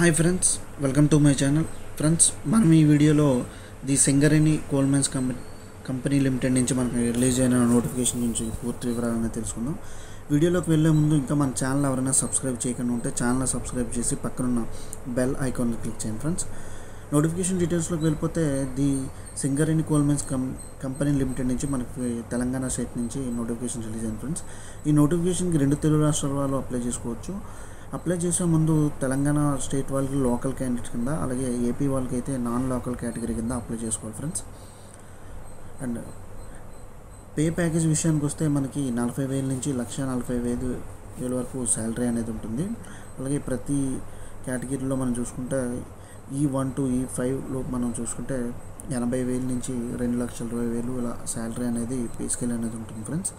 Hi friends, welcome to my channel. Friends, మనం ఈ వీడియోలో the Singareni coal mines company limited నుంచి మనకు రిలీజ్ అయిన నోటిఫికేషన్ నుంచి పూర్తి వివరాలను తెలుసుకుందాం. వీడియోలోకి వెళ్ళే ముందు ఇంకా మన ఛానల్ ఎవరైనా సబ్స్క్రైబ్ చేయకుండా ఉంటే ఛానల్ సబ్స్క్రైబ్ చేసి పక్కనున్న బెల్ ఐకాన్ క్లిక్ చేయండి. ఫ్రెండ్స్, నోటిఫికేషన్ డీటెయిల్స్లోకి వెళ్ళిపోతే the Singareni coal mines company limited నుంచి మనకి తెలంగాణ స్టేట్ నుంచి నోటిఫికేషన్ రిలీజ్ అయింది. ఫ్రెండ్స్, ఈ నోటిఫికేషన్కి 2 తెలుగు రాష్ట్రాల వాళ్ళు అప్లై చేసుకోవచ్చు. అప్లై చేసే ముందు తెలంగాణ స్టేట్ వాళ్ళకి లోకల్ క్యాండిడేట్స్ కింద, అలాగే ఏపీ వాళ్ళకి అయితే నాన్ లోకల్ కేటగిరీ కింద అప్లై చేసుకోవాలి. ఫ్రెండ్స్, అండ్ పే ప్యాకేజ్ విషయానికి వస్తే మనకి 40,000 నుంచి 1,45,000 వరకు శాలరీ అనేది ఉంటుంది. అలాగే ప్రతి కేటగిరీలో మనం చూసుకుంటే E1 to E5లో మనం చూసుకుంటే 80,000 నుంచి 2,20,000 ఇలా శాలరీ అనేది పే స్కేల్ అనేది ఉంటుంది. ఫ్రెండ్స్,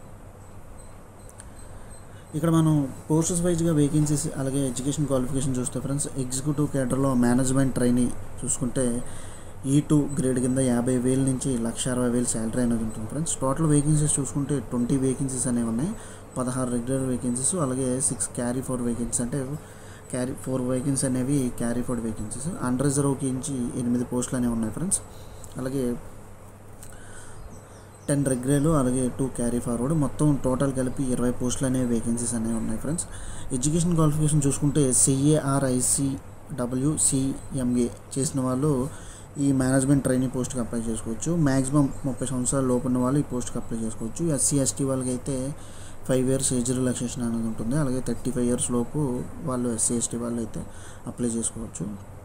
ఇక్కడ మనం పోస్టెస్ వైజ్గా వేకెన్సీస్ అలాగే ఎడ్యుకేషన్ క్వాలిఫికేషన్ చూస్తే ఫ్రెండ్స్, ఎగ్జిక్యూటివ్ కేటర్లో మేనేజ్మెంట్ ట్రైనీ చూసుకుంటే E2 గ్రేడ్ కింద 50,000 నుంచి 1,60,000 శాలరీ అనేది ఉంటుంది. ఫ్రెండ్స్, టోటల్ వేకెన్సీస్ చూసుకుంటే 20 వేకెన్సీస్ అనేవి ఉన్నాయి. 16 రెగ్యులర్ వేకెన్సీస్, అలాగే 6 క్యారీ ఫోర్ వేకెన్సీస్, అంటే 4 వేకెన్సీ అనేవి క్యారీ ఫోర్ వేకెన్సీస్. అండర్ రిజర్వ్కి నుంచి 8 పోస్టులు అనేవి ఉన్నాయి. ఫ్రెండ్స్, అలాగే 10 రెగ్యులర్లు, అలాగే 2 క్యారీ ఫార్వర్డ్, మొత్తం టోటల్ కలిపి 20 పోస్టులు అనేవి వేకెన్సీస్ అనేవి ఉన్నాయి. ఫ్రెండ్స్, ఎడ్యుకేషన్ క్వాలిఫికేషన్ చూసుకుంటే CARICWCMA చేసిన వాళ్ళు ఈ మేనేజ్మెంట్ ట్రైనింగ్ పోస్ట్కి అప్లై చేసుకోవచ్చు. మ్యాక్సిమం 30 సంవత్సరాల లోపు ఉన్న వాళ్ళు ఈ పోస్ట్కి అప్లై చేసుకోవచ్చు. SC/ST వాళ్ళకి అయితే 5 years ఏజ్ రిలాక్సేషన్ అనేది ఉంటుంది. అలాగే 35 years లోపు వాళ్ళు SC/ST వాళ్ళు అయితే అప్లై చేసుకోవచ్చు.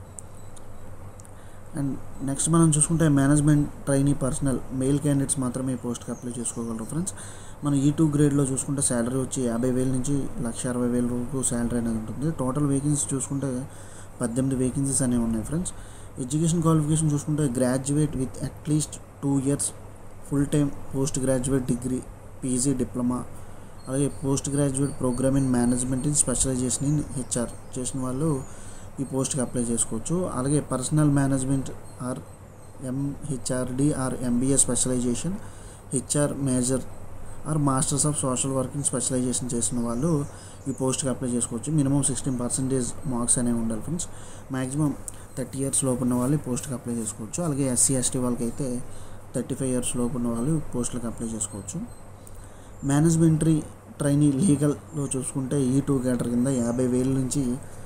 అండ్ నెక్స్ట్ మనం చూసుకుంటే management trainee personnel male candidates మాత్రమే ఈ పోస్ట్కి అప్లై చేసుకోగలరు. ఫ్రెండ్స్, మనం E2 గ్రేడ్లో చూసుకుంటే శాలరీ వచ్చి 50,000 నుంచి 1,60,000 వరకు శాలరీ అనేది ఉంటుంది. టోటల్ వేకెన్సీ చూసుకుంటే 18 వేకెన్సీస్ అనేవి ఉన్నాయి. ఫ్రెండ్స్, ఎడ్యుకేషన్ క్వాలిఫికేషన్ చూసుకుంటే graduate with at least 2 years full time post graduate degree, PG diploma, అలాగే post graduate programme in management in specialisation in HR చేసిన వాళ్ళు ఈ పోస్ట్కి అప్లై చేసుకోవచ్చు. అలాగే personnel management or MHRD or MBA specialisation, HR major or masters of social working specialisation చేసిన వాళ్ళు ఈ పోస్ట్కి అప్లై చేసుకోవచ్చు. మినిమం 16% మార్క్స్ అనేవి ఉండాలి. ఫ్రెండ్స్, మ్యాక్సిమం 30 years లోపు ఉన్న వాళ్ళు ఈ పోస్ట్కి అప్లై చేసుకోవచ్చు. అలాగే SC/ST వాళ్ళకి అయితే 35 years లోపు ఉన్న వాళ్ళు పోస్టులకు అప్లై చేసుకోవచ్చు. మేనేజ్మెంటరీ ట్రైనీ లీగల్లో చూసుకుంటే E2 కేటర్ కింద 50,000 నుంచి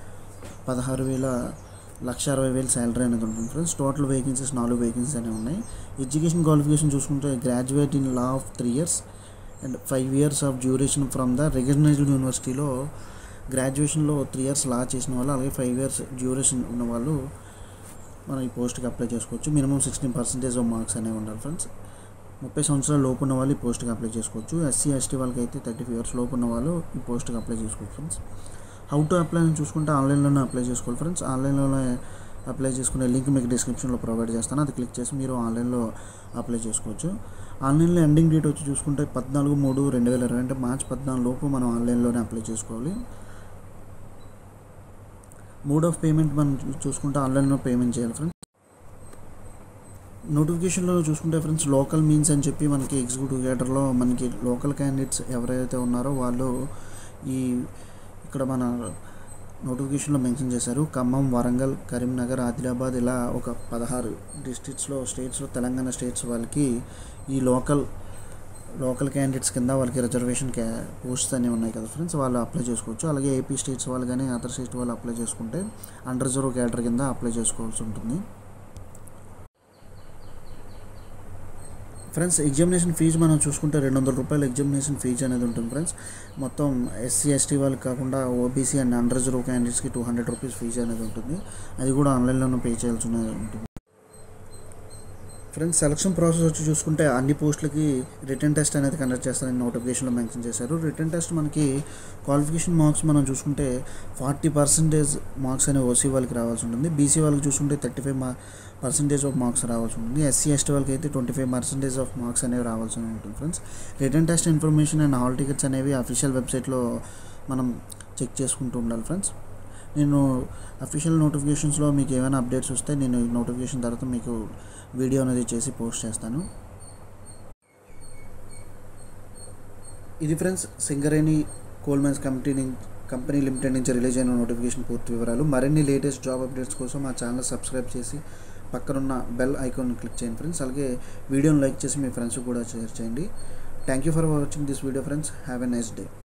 1,60,000 శాలరీ అనేది ఉంటుంది. ఫ్రెండ్స్, టోటల్ వేకెన్సీస్ 4 వేకెన్సీస్ అనేవి ఉన్నాయి. ఎడ్యుకేషన్ క్వాలిఫికేషన్ చూసుకుంటే graduate in law of 3 years and 5 years of duration from the recognised యూనివర్సిటీలో గ్రాడ్యుయేషన్లో 3 years లా చేసిన వాళ్ళు, అలాగే 5 years డ్యూరేషన్ ఉన్న వాళ్ళు మనం ఈ పోస్ట్కి అప్లై చేసుకోవచ్చు. మినిమం 16% ఆఫ్ మార్క్స్ అనేవి ఉండాలి. ఫ్రెండ్స్, 30 సంవత్సరాల లోపు ఉన్న వాళ్ళు ఈ పోస్ట్కి అప్లై చేసుకోవచ్చు. SC/ST వాళ్ళకి అయితే 35 years లోపు ఉన్న వాళ్ళు ఈ పోస్ట్కి అప్లై చేసుకోవచ్చు. ఫ్రెండ్స్, హౌ టు అప్లై అని చూసుకుంటే ఆన్లైన్లోనే అప్లై చేసుకోవాలి. ఫ్రెండ్స్, ఆన్లైన్లోనే అప్లై చేసుకునే లింక్ మీకు డిస్క్రిప్షన్లో ప్రొవైడ్ చేస్తాను. అది క్లిక్ చేసి మీరు ఆన్లైన్లో అప్లై చేసుకోవచ్చు. ఆన్లైన్లో ఎండింగ్ డేట్ వచ్చి చూసుకుంటే 14/3/2020, అంటే మార్చి 14 లోపు మనం ఆన్లైన్లోనే అప్లై చేసుకోవాలి. మోడ్ ఆఫ్ పేమెంట్ మనం చూసుకుంటే ఆన్లైన్లో పేమెంట్ చేయాలి. ఫ్రెండ్స్, నోటిఫికేషన్లో చూసుకుంటే ఫ్రెండ్స్, లోకల్ మీన్స్ అని చెప్పి మనకి ఎగ్జిక్యూటివ్ కేటర్లో మనకి లోకల్ క్యాండిడేట్స్ ఎవరైతే ఉన్నారో వాళ్ళు ఇక్కడ మన నోటిఫికేషన్లో మెన్షన్ చేశారు. ఖమ్మం, వరంగల్, కరీంనగర్, ఆదిలాబాద్ ఇలా ఒక 16 స్టేట్స్లో తెలంగాణ స్టేట్స్ వాళ్ళకి ఈ లోకల్ క్యాండిడేట్స్ కింద వాళ్ళకి రిజర్వేషన్ పోస్ట్స్ అనేవి ఉన్నాయి కదా ఫ్రెండ్స్, వాళ్ళు అప్లై చేసుకోవచ్చు. అలాగే ఏపీ స్టేట్స్ వాళ్ళు కానీ అదర్ స్టేట్స్ వాళ్ళు అప్లై చేసుకుంటే అండర్ రిజర్వ్ కేటర్ కింద అప్లై చేసుకోవాల్సి ఉంటుంది. ఫ్రెండ్స్, ఎగ్జామినేషన్ ఫీజు మనం చూసుకుంటే 200 రూపాయలు ఎగ్జామినేషన్ ఫీజు అనేది ఉంటుంది. ఫ్రెండ్స్, మొత్తం SC/ST వాళ్ళకి కాకుండా OBC అండ్ అండర్ రిజర్వ్ క్యాండిడేట్స్కి 200 రూపీస్ ఫీజు అనేది ఉంటుంది. అది కూడా ఆన్లైన్లోనే పే చేయాల్సి ఉంటుంది. ఫ్రెండ్స్, సెలక్షన్ ప్రాసెస్ వచ్చి చూసుకుంటే అన్ని పోస్టులకి రిటర్న్ టెస్ట్ అనేది కండక్ట్ చేస్తారని నోటిఫికేషన్లో మెన్షన్ చేశారు. రిటర్న్ టెస్ట్ మనకి క్వాలిఫికేషన్ మార్క్స్ మనం చూసుకుంటే 40% మార్క్స్ అనేవి OC వాళ్ళకి రావాల్సి ఉంటుంది. BC వాళ్ళకి చూసుకుంటే 35% ఆఫ్ మార్క్స్ రావాల్సి ఉంటుంది. SC/ST వాళ్ళకి అయితే 25% ఆఫ్ మార్క్స్ అనేవి రావాల్సి ఉంటుంది. Friends, written test information and hall tickets అనేవి అఫీషియల్ వెబ్సైట్లో మనం చెక్ చేసుకుంటూ ఉండాలి. ఫ్రెండ్స్, నేను అఫీషియల్ నోటిఫికేషన్స్లో మీకు ఏమైనా అప్డేట్స్ వస్తే నేను ఈ నోటిఫికేషన్ తర్వాత మీకు వీడియో అనేది చేసి పోస్ట్ చేస్తాను. ఇది friends, Singareni coal mines company limited నుంచి రిలీజ్ అయిన నోటిఫికేషన్ పూర్తి వివరాలు. మరిన్ని లేటెస్ట్ జాబ్ అప్డేట్స్ కోసం మా ఛానల్ సబ్స్క్రైబ్ చేసి పక్కనున్న బెల్ ఐకాన్ క్లిక్ చేయండి ఫ్రెండ్స్. అలాగే వీడియోని లైక్ చేసి మీ ఫ్రెండ్స్కి కూడా షేర్ చేయండి. Thank you for watching this video friends. Have a nice day.